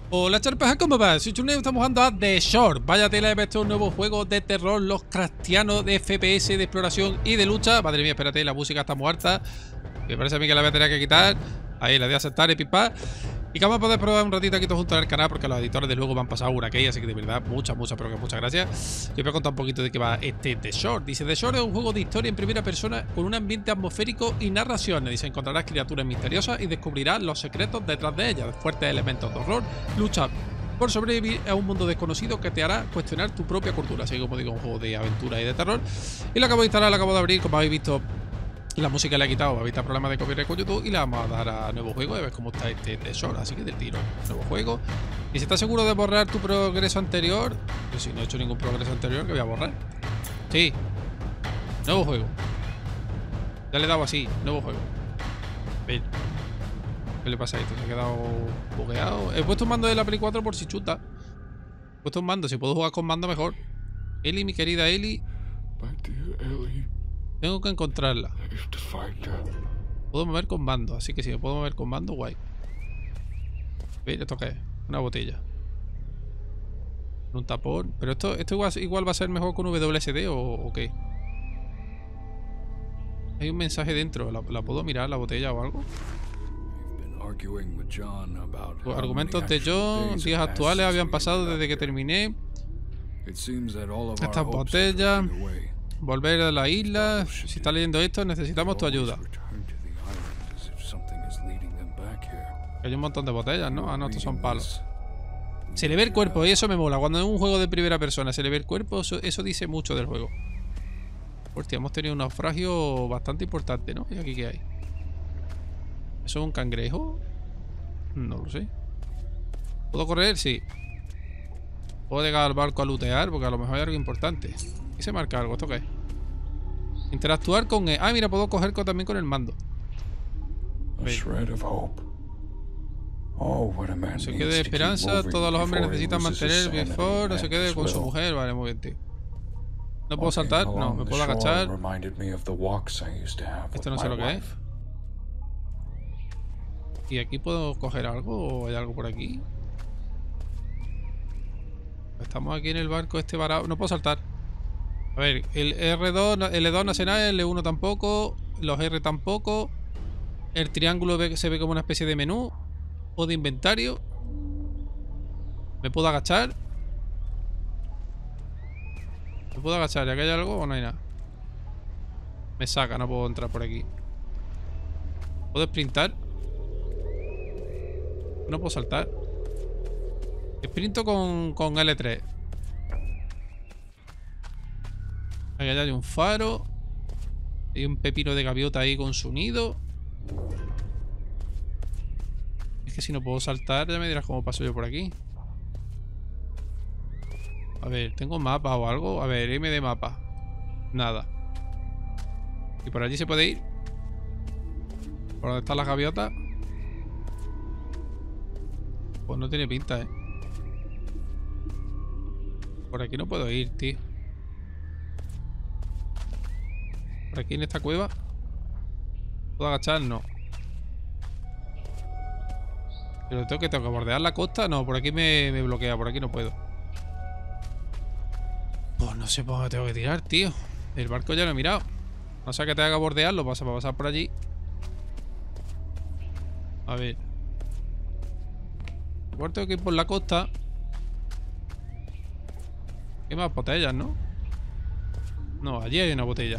Hola charpejas, ¿cómo va? Soy Chuneo, estamos jugando a The Shore. Vaya tela de ver un nuevo juego de terror, los cristianos de FPS, de exploración y de lucha. Madre mía, espérate, la música está muerta. Me parece a mí que la voy a tener que quitar. Ahí, la voy a aceptar y pipa. Y que vamos a poder probar un ratito aquí todos juntos en el canal, porque los editores de luego me han pasado una que así que de verdad, muchas, pero que muchas gracias. Yo voy a contar un poquito de qué va este The Shore. Dice, The Shore es un juego de historia en primera persona con un ambiente atmosférico y narraciones. Dice, encontrarás criaturas misteriosas y descubrirás los secretos detrás de ellas. Fuertes elementos de horror, lucha por sobrevivir a un mundo desconocido que te hará cuestionar tu propia cultura. Así como digo, un juego de aventura y de terror. Y lo acabo de instalar, lo acabo de abrir, como habéis visto. La música le he quitado, va a evitar problemas de copyright con YouTube y la vamos a dar a nuevo juego y a ver cómo está este tesoro. Así que del tiro, nuevo juego. Y si estás seguro de borrar tu progreso anterior, pues si no he hecho ningún progreso anterior, que voy a borrar. Sí, nuevo juego. Ya le he dado así, nuevo juego. Ven. ¿Qué le pasa a esto? Se ha quedado bugueado. He puesto un mando de la Play 4 por si chuta. He puesto un mando, si puedo jugar con mando mejor. Eli, mi querida Eli. Tengo que encontrarla. Puedo mover con mando, así que si me puedo mover con mando, guay. ¿Veis? ¿Esto qué es? Una botella. Un tapón. Pero esto igual va a ser mejor con WSD o qué. Hay un mensaje dentro. ¿La puedo mirar, la botella o algo? Los argumentos de John. Días actuales habían pasado desde que terminé estas botellas. Volver a la isla. Si está leyendo esto, necesitamos tu ayuda. Hay un montón de botellas, ¿no? Ah, no, estos son palos. Se le ve el cuerpo y eso me mola. Cuando es un juego de primera persona se le ve el cuerpo, eso dice mucho del juego. Hostia, hemos tenido un naufragio bastante importante, ¿no? ¿Y aquí qué hay? ¿Eso es un cangrejo? No lo sé. ¿Puedo correr? Sí. ¿Puedo llegar al barco a lootear? Porque a lo mejor hay algo importante. ¿Y se marca algo? ¿Esto qué es? Interactuar con... Ah, mira, puedo coger también con el mando. No se quede de esperanza. Todos los hombres necesitan mantener before. No se quede con su mujer. Vale, muy bien, tío. ¿No puedo saltar? No, me puedo agachar. Esto no sé lo que es. ¿Y aquí puedo coger algo? ¿O hay algo por aquí? Estamos aquí en el barco este varado. No puedo saltar. A ver, el R2, el E2 no hace nada, el E1 tampoco, los R tampoco. El triángulo se ve como una especie de menú o de inventario. ¿Me puedo agachar? ¿Me puedo agachar? ¿Ya que hay algo o no hay nada? Me saca, no puedo entrar por aquí. ¿Puedo sprintar? No puedo saltar. Sprinto con L3. Aquí hay un faro. Hay un pepino de gaviota ahí con su nido. Es que si no puedo saltar, ya me dirás cómo paso yo por aquí. A ver, ¿tengo mapa o algo? A ver, M de mapa. Nada. ¿Y por allí se puede ir? ¿Por dónde están las gaviotas? Pues no tiene pinta, ¿eh? Por aquí no puedo ir, tío. Por aquí en esta cueva. ¿Puedo agachar? No. Pero tengo que bordear la costa. No, por aquí me bloquea. Por aquí no puedo. Pues no sé por dónde tengo que tirar, tío. El barco ya lo he mirado. No sé que te haga bordearlo. Vas a pasar por allí. A ver. Igual tengo que ir por la costa. Hay más botellas, ¿no? No, allí hay una botella.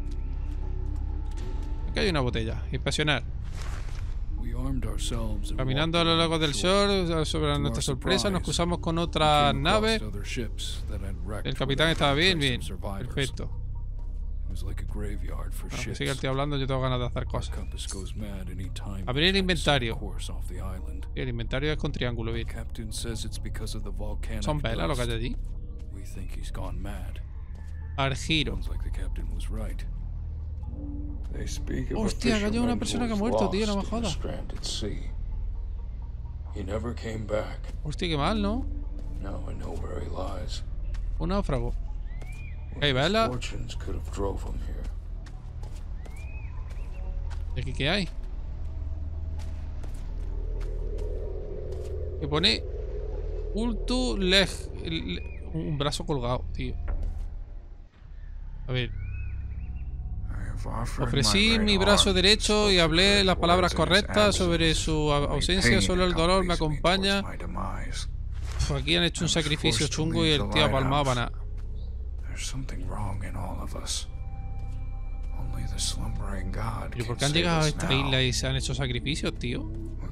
Aquí hay una botella. Inspeccionar. Caminando a lo largo del shore, sobre nuestra sorpresa, nos cruzamos con otra nave. El capitán estaba bien, bien. Perfecto. Bueno, que siga el tío hablando, yo tengo ganas de hacer cosas. Abrir el inventario. El inventario es con triángulo, bien. Son velas lo que hay allí. Argiro. Hostia, que hay una persona que ha muerto, tío, no me jodas. Hostia, qué mal, ¿no? Un náufrago. Hay vela. ¿Y aquí qué hay? ¿Qué pone? Ultu un brazo colgado, tío. A ver. Ofrecí mi brazo derecho y hablé las palabras correctas sobre su ausencia. Solo el dolor me acompaña. Pues aquí han hecho un sacrificio chungo y el tío ha palmado para nada. ¿Y por qué han llegado a esta isla y se han hecho sacrificios, tío?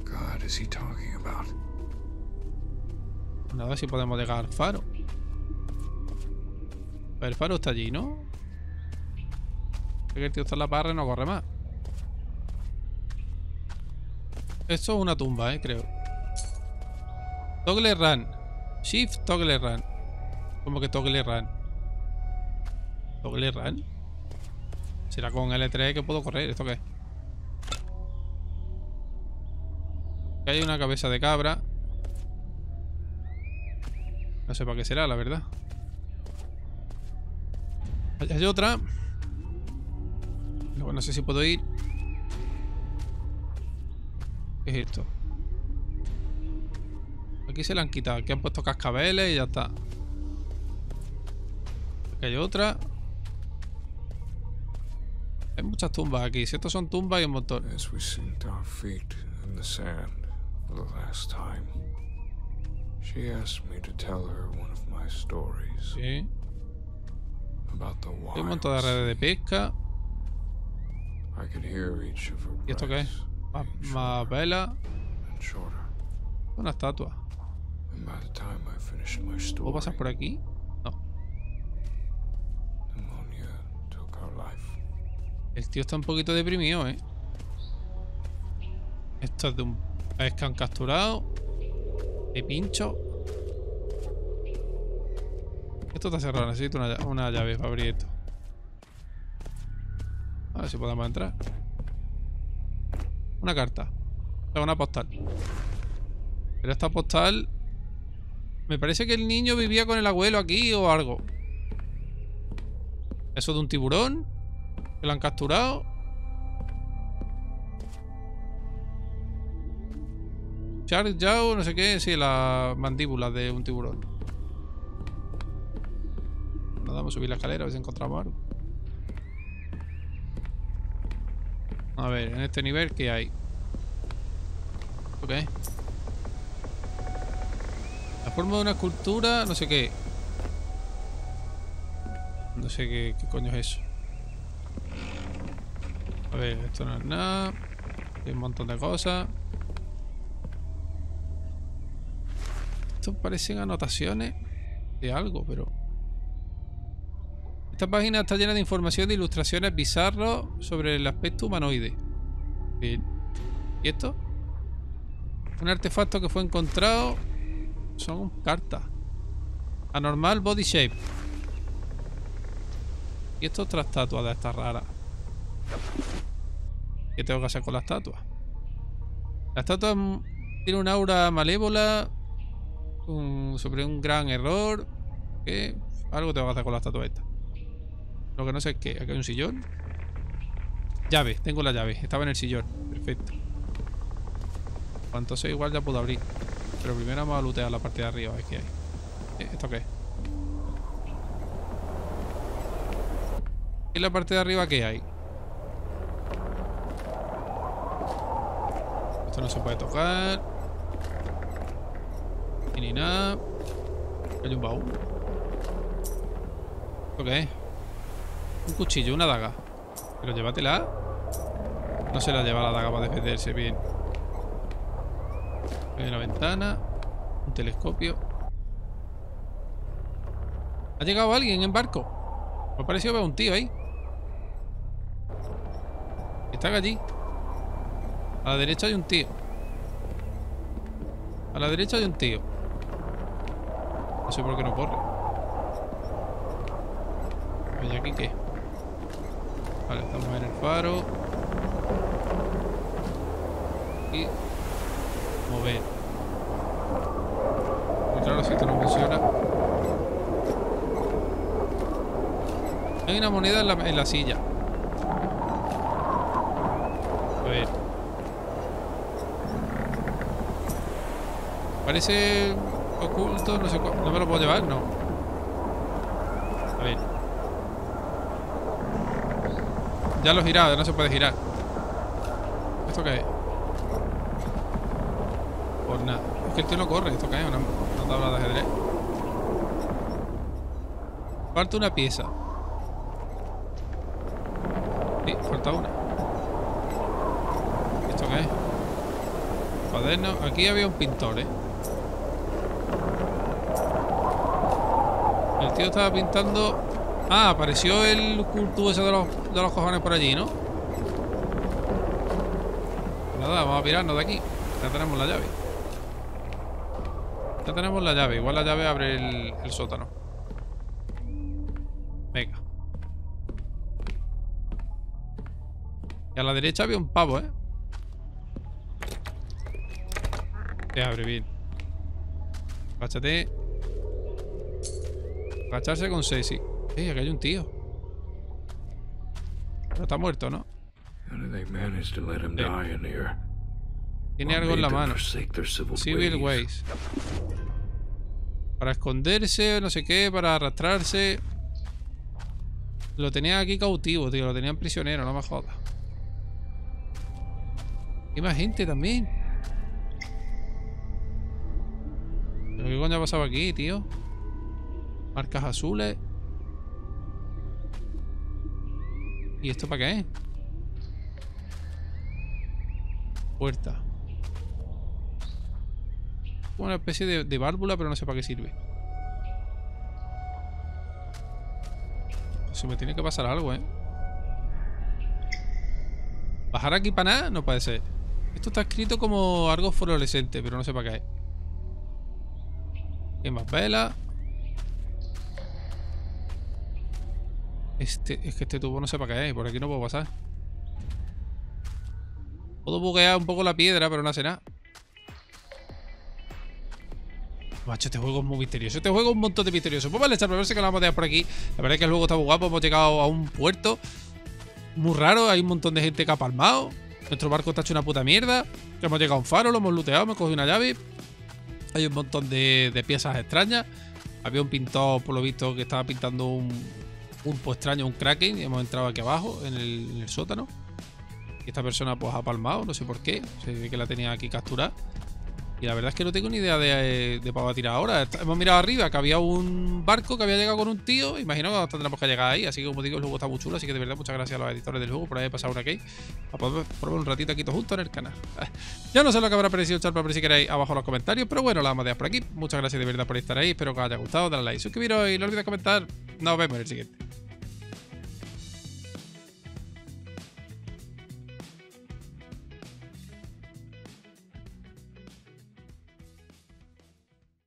A ver si podemos llegar al faro. El faro está allí, ¿no? Que el tío está en la parra y no corre más. Esto es una tumba, creo. Toggle run. Shift toggle run. ¿Cómo que toggle run? ¿Toggle run? ¿Será con L3 que puedo correr? ¿Esto qué es? Aquí hay una cabeza de cabra. No sé para qué será, la verdad. Hay otra. Luego no sé si puedo ir. ¿Qué es esto? Aquí se la han quitado. Aquí han puesto cascabeles y ya está. Aquí hay otra. Hay muchas tumbas aquí. Si estos son tumbas, hay un montón. Sí. Hay un montón de redes de pesca. ¿Y esto qué es? Más vela. Una estatua. ¿Puedo pasar por aquí? No. El tío está un poquito deprimido, ¿eh? Esto es de un pez que han capturado. De pincho. Esto está cerrado. Necesito una llave para abrir esto. A ver si podemos entrar. Una carta. Una postal. Pero esta postal... Me parece que el niño vivía con el abuelo aquí o algo. Eso de un tiburón. Que lo han capturado. Shark Jaw, no sé qué. Sí, las mandíbulas de un tiburón. Nada, vamos a subir la escalera a ver si encontramos algo. A ver, en este nivel, ¿qué hay? Ok. La forma de una escultura, no sé qué. No sé qué coño es eso. A ver, esto no es nada. Hay un montón de cosas. Esto parecen anotaciones de algo, pero... Esta página está llena de información de ilustraciones bizarras sobre el aspecto humanoide. Bien. ¿Y esto? Un artefacto que fue encontrado. Son cartas. Anormal body shape. Y esto es otra estatua de estas raras. ¿Qué tengo que hacer con la estatua? La estatua tiene un aura malévola. Sobre un gran error. ¿Qué? Algo tengo que hacer con la estatua esta. Lo que no sé es qué. Aquí hay un sillón. Llave, tengo la llave. Estaba en el sillón. Perfecto. Pues entonces igual ya puedo abrir. Pero primero vamos a lootear la parte de arriba. A ver qué hay. ¿Esto qué es? ¿Y en la parte de arriba qué hay? Esto no se puede tocar. Y ni nada. Hay un baúl. ¿Esto qué es? Un cuchillo, una daga. Pero llévatela. No se la lleva la daga para defenderse bien. Hay una ventana. Un telescopio. ¿Ha llegado alguien en barco? Me ha parecido ver un tío ahí. Están allí. A la derecha hay un tío. A la derecha hay un tío. No sé por qué no corre. ¿Y aquí qué? Vale, estamos en el faro. Y mover. Y claro, si esto no funciona. Hay una moneda en la silla. A ver. oculto, no sé cuál. ¿No me lo puedo llevar? No. A ver. Ya lo he girado, no se puede girar. ¿Esto qué es? Pues nada. Es que el tío no corre. ¿Esto qué es? Una tabla de ajedrez. Falta una pieza. Sí, falta una. ¿Esto qué es? Cuaderno. Aquí había un pintor, ¿eh? El tío estaba pintando... Ah, apareció el culto ese de los cojones por allí, ¿no? Nada, vamos a pirarnos de aquí. Ya tenemos la llave. Ya tenemos la llave. Igual la llave abre el sótano. Venga. Y a la derecha había un pavo, ¿eh? Se abre bien. Agáchate. Agacharse con Ceci. Aquí hay un tío. Pero está muerto, ¿no? Tiene algo en la mano. Civil Ways. Para esconderse, no sé qué, para arrastrarse. Lo tenía aquí cautivo, tío. Lo tenían prisionero, no me jodas. Hay más gente también. ¿Pero qué coño ha pasado aquí, tío? Marcas azules. ¿Y esto para qué es? Puerta. Como una especie de válvula, pero no sé para qué sirve. Se me tiene que pasar algo, ¿eh? ¿Bajar aquí para nada? No puede ser. Esto está escrito como algo fluorescente, pero no sé para qué es. ¿Qué más vela? Es que este tubo no sé para qué es. Por aquí no puedo pasar. Puedo buguear un poco la piedra, pero no hace nada. Macho, este juego es muy misterioso. Este juego es un montón de misterioso. Pues vale, chat, a ver si que lo vamos a dejar por aquí. La verdad es que el juego está muy guapo. Hemos llegado a un puerto muy raro. Hay un montón de gente que ha palmado. Nuestro barco está hecho una puta mierda. Hemos llegado a un faro, lo hemos looteado, hemos cogido una llave. Hay un montón de piezas extrañas. Había un pintor, por lo visto, que estaba pintando un pulpo extraño, un kraken. Y hemos entrado aquí abajo, en el sótano. Y esta persona pues ha palmado, no sé por qué. Se ve que la tenía aquí capturada. Y la verdad es que no tengo ni idea de para tirar ahora. Hemos mirado arriba que había un barco que había llegado con un tío. Imagino que tendremos que llegar ahí. Así que como digo, el juego está muy chulo. Así que de verdad muchas gracias a los editores del juego por haber pasado una key. A poder probar un ratito aquí todos juntos en el canal. Ya no sé lo que habrá parecido, chat, para ver si queréis abajo en los comentarios. Pero bueno, la vamos a dejar por aquí. Muchas gracias de verdad por estar ahí. Espero que os haya gustado. Dale like, suscribiros y no olvidéis comentar. Nos vemos en el siguiente.